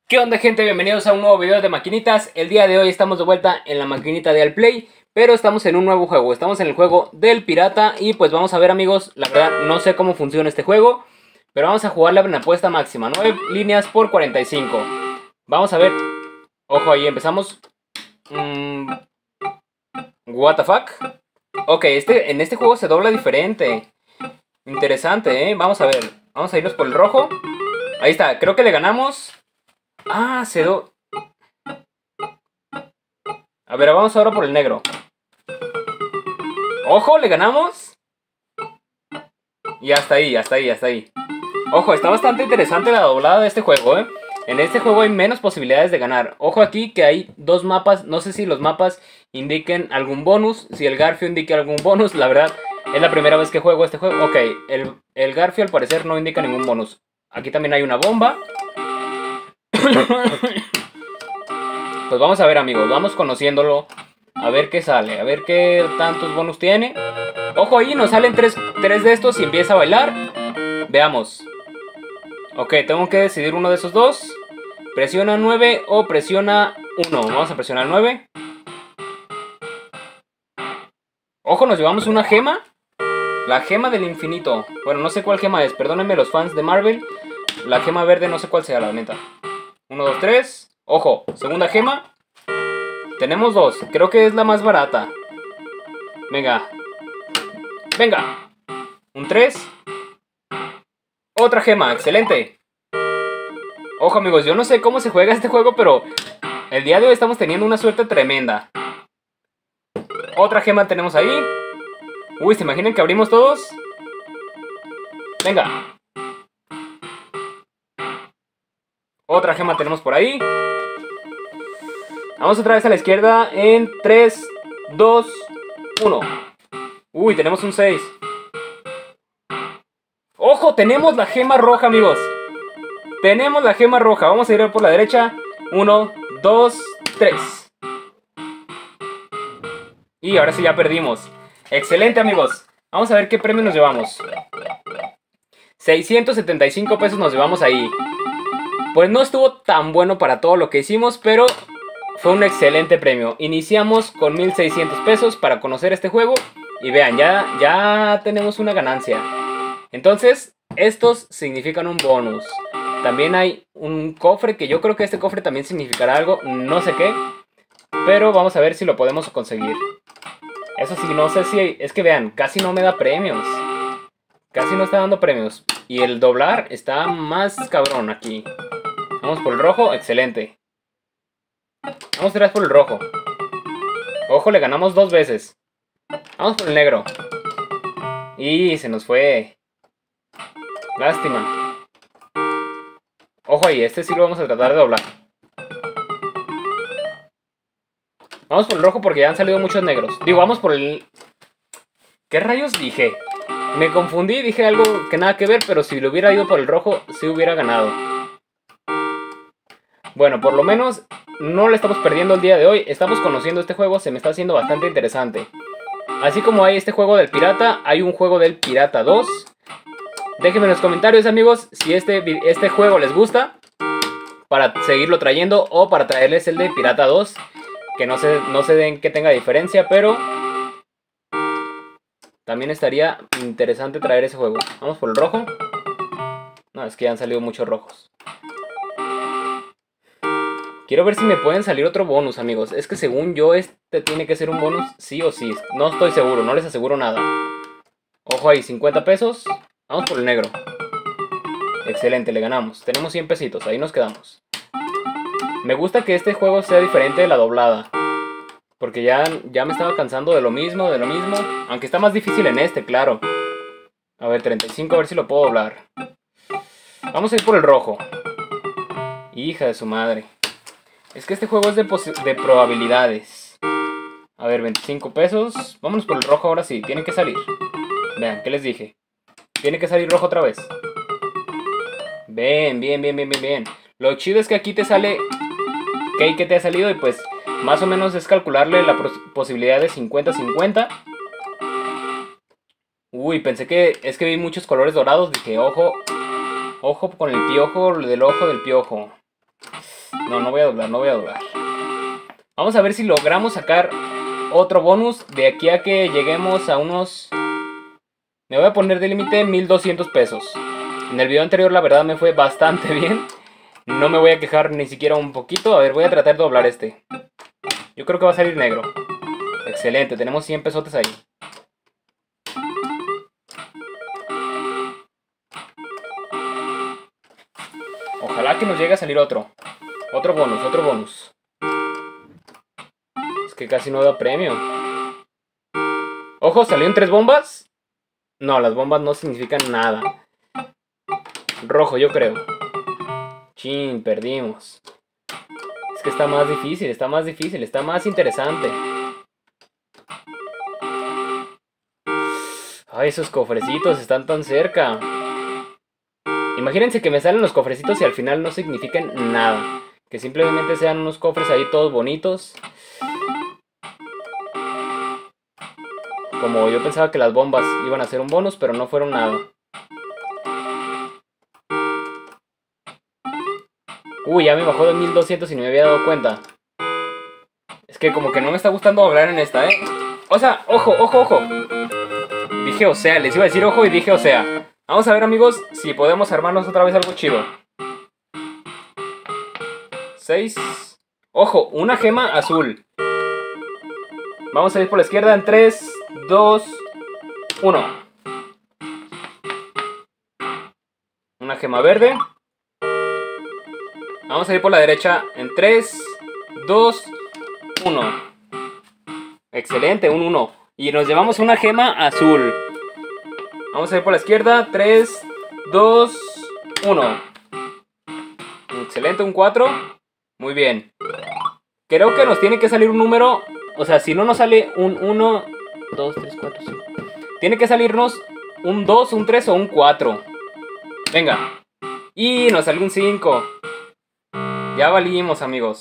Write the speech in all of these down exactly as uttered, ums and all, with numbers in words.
¿Qué onda, gente? Bienvenidos a un nuevo video de maquinitas. El día de hoy estamos de vuelta en la maquinita de Alplay, pero estamos en un nuevo juego. Estamos en el juego del pirata y pues vamos a ver, amigos. La verdad no sé cómo funciona este juego, pero vamos a jugarla en apuesta máxima, nueve líneas por cuarenta y cinco. Vamos a ver. Ojo, ahí empezamos. mm, What the fuck. Ok, este, en este juego se dobla diferente. Interesante, ¿eh? Vamos a ver. Vamos a irnos por el rojo. Ahí está, creo que le ganamos. Ah, se do... A ver, vamos ahora por el negro. ¡Ojo! ¿Le ganamos? Y hasta ahí, hasta ahí, hasta ahí. Ojo, está bastante interesante la doblada de este juego, ¿eh? En este juego hay menos posibilidades de ganar. Ojo aquí que hay dos mapas. No sé si los mapas indiquen algún bonus. Si el Garfio indique algún bonus. La verdad, es la primera vez que juego este juego. Ok, el, el Garfio al parecer no indica ningún bonus. Aquí también hay una bomba. Pues vamos a ver, amigos, vamos conociéndolo. A ver qué sale, a ver qué tantos bonus tiene. Ojo ahí, nos salen tres, tres de estos y empieza a bailar. Veamos. Ok, tengo que decidir uno de esos dos. Presiona nueve o presiona uno. Vamos a presionar nueve. Ojo, nos llevamos una gema. La gema del infinito. Bueno, no sé cuál gema es, perdónenme los fans de Marvel. La gema verde no sé cuál sea, la neta. uno, dos, tres. Ojo, segunda gema. Tenemos dos, creo que es la más barata. Venga. Venga. Un tres. Otra gema, excelente. Ojo, amigos, yo no sé cómo se juega este juego, pero el día de hoy estamos teniendo una suerte tremenda. Otra gema tenemos ahí. Uy, ¿se imaginan que abrimos todos? Venga. Otra gema tenemos por ahí. Vamos otra vez a la izquierda en tres, dos, uno. Uy, tenemos un seis. ¡Ojo! Tenemos la gema roja, amigos. Tenemos la gema roja. Vamos a ir por la derecha. uno, dos, tres. Y ahora sí ya perdimos. Excelente, amigos. Vamos a ver qué premio nos llevamos. seiscientos setenta y cinco pesos nos llevamos ahí. Pues no estuvo tan bueno para todo lo que hicimos, pero fue un excelente premio. Iniciamos con mil seiscientos pesos para conocer este juego. Y vean, ya, ya tenemos una ganancia. Entonces, estos significan un bonus. También hay un cofre, que yo creo que este cofre también significará algo. No sé qué. Pero vamos a ver si lo podemos conseguir. Eso sí, no sé si... Es que vean, casi no me da premios. Casi no está dando premios. Y el doblar está más cabrón aquí. Vamos por el rojo, excelente. Vamos a tirar por el rojo. Ojo, le ganamos dos veces. Vamos por el negro. Y se nos fue. Lástima. Ojo ahí, este sí lo vamos a tratar de doblar. Vamos por el rojo porque ya han salido muchos negros. Digo, vamos por el... ¿Qué rayos dije? Me confundí, dije algo que nada que ver, pero si lo hubiera ido por el rojo, sí hubiera ganado. Bueno, por lo menos no le estamos perdiendo el día de hoy. Estamos conociendo este juego, se me está haciendo bastante interesante. Así como hay este juego del pirata, hay un juego del pirata dos. Déjenme en los comentarios, amigos, si este, este juego les gusta, para seguirlo trayendo o para traerles el de pirata dos. Que no sé, no sé en qué tenga diferencia, pero también estaría interesante traer ese juego. Vamos por el rojo. No, es que ya han salido muchos rojos. Quiero ver si me pueden salir otro bonus, amigos. Es que según yo este tiene que ser un bonus sí o sí. No estoy seguro, no les aseguro nada. Ojo ahí, cincuenta pesos. Vamos por el negro. Excelente, le ganamos. Tenemos cien pesitos, ahí nos quedamos. Me gusta que este juego sea diferente de la doblada. Porque ya, ya me estaba cansando de lo mismo, de lo mismo. Aunque está más difícil en este, claro. A ver, treinta y cinco, a ver si lo puedo doblar. Vamos a ir por el rojo. Hija de su madre. Es que este juego es de, de probabilidades. A ver, veinticinco pesos. Vámonos por el rojo ahora sí. Tiene que salir. Vean, ¿qué les dije? Tiene que salir rojo otra vez. Bien, bien, bien, bien, bien, bien. Lo chido es que aquí te sale qué que te ha salido y pues más o menos es calcularle la posibilidad de cincuenta cincuenta. Uy, pensé que... Es que vi muchos colores dorados. Dije, ojo. Ojo con el piojo del ojo del piojo. No, no voy a doblar, no voy a doblar. Vamos a ver si logramos sacar otro bonus de aquí a que lleguemos a unos... Me voy a poner de límite mil doscientos pesos. En el video anterior la verdad me fue bastante bien. No me voy a quejar ni siquiera un poquito. A ver, voy a tratar de doblar este. Yo creo que va a salir negro. Excelente, tenemos cien pesotes ahí. Ojalá que nos llegue a salir otro. Otro bonus, otro bonus. Es que casi no da premio. Ojo, ¿salieron tres bombas? No, las bombas no significan nada. Rojo, yo creo. Chin, perdimos. Es que está más difícil, está más difícil, está más interesante. Ay, esos cofrecitos están tan cerca. Imagínense que me salen los cofrecitos y al final no significan nada. Que simplemente sean unos cofres ahí todos bonitos. Como yo pensaba que las bombas iban a ser un bonus, pero no fueron nada. Uy, ya me bajó de mil doscientos y ni me había dado cuenta. Es que como que no me está gustando hablar en esta, ¿eh? O sea, ojo, ojo, ojo. Dije o sea, les iba a decir ojo y dije o sea. Vamos a ver, amigos, si podemos armarnos otra vez algo chido. seis. Ojo, una gema azul. Vamos a ir por la izquierda en tres, dos, uno. Una gema verde. Vamos a ir por la derecha en tres, dos, uno. Excelente, un uno. Y nos llevamos una gema azul. Vamos a ir por la izquierda. tres, dos, uno. Excelente, un cuatro. Muy bien. Creo que nos tiene que salir un número. O sea, si no nos sale un uno, dos, tres, cuatro, cinco. Tiene que salirnos un dos, un tres o un cuatro. Venga. Y nos salió un cinco. Ya valimos, amigos.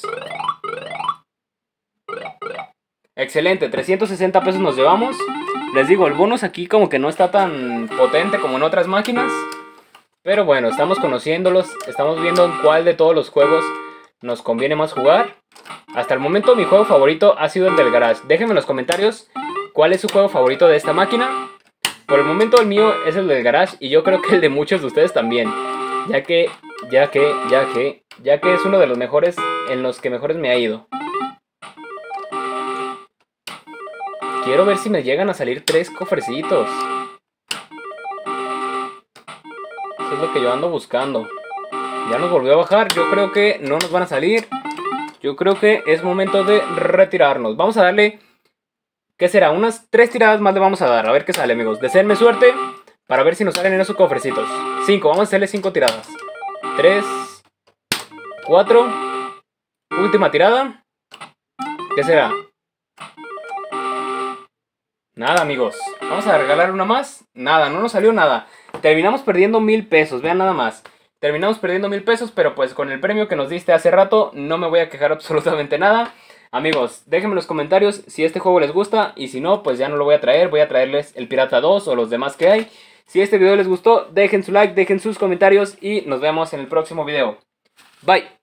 Excelente, trescientos sesenta pesos nos llevamos. Les digo, el bonus aquí como que no está tan potente como en otras máquinas. Pero bueno, estamos conociéndolos. Estamos viendo en cuál de todos los juegos nos conviene más jugar. Hasta el momento mi juego favorito ha sido el del Garage. Déjenme en los comentarios cuál es su juego favorito de esta máquina. Por el momento el mío es el del Garage. Y yo creo que el de muchos de ustedes también. Ya que, ya que, ya que, ya que es uno de los mejores en los que mejores me ha ido. Quiero ver si me llegan a salir tres cofrecitos. Eso es lo que yo ando buscando. Ya nos volvió a bajar. Yo creo que no nos van a salir. Yo creo que es momento de retirarnos. Vamos a darle... ¿Qué será? Unas tres tiradas más le vamos a dar. A ver qué sale, amigos. Deseenme suerte para ver si nos salen en esos cofrecitos. cinco. Vamos a hacerle cinco tiradas. tres. cuatro. Última tirada. ¿Qué será? Nada, amigos. Vamos a regalar una más. Nada, no nos salió nada. Terminamos perdiendo mil pesos. Vean nada más. Terminamos perdiendo mil pesos, pero pues con el premio que nos diste hace rato no me voy a quejar absolutamente nada. Amigos, déjenme en los comentarios si este juego les gusta. Y si no, pues ya no lo voy a traer. Voy a traerles el Pirata dos o los demás que hay. Si este video les gustó, dejen su like, dejen sus comentarios y nos vemos en el próximo video. Bye.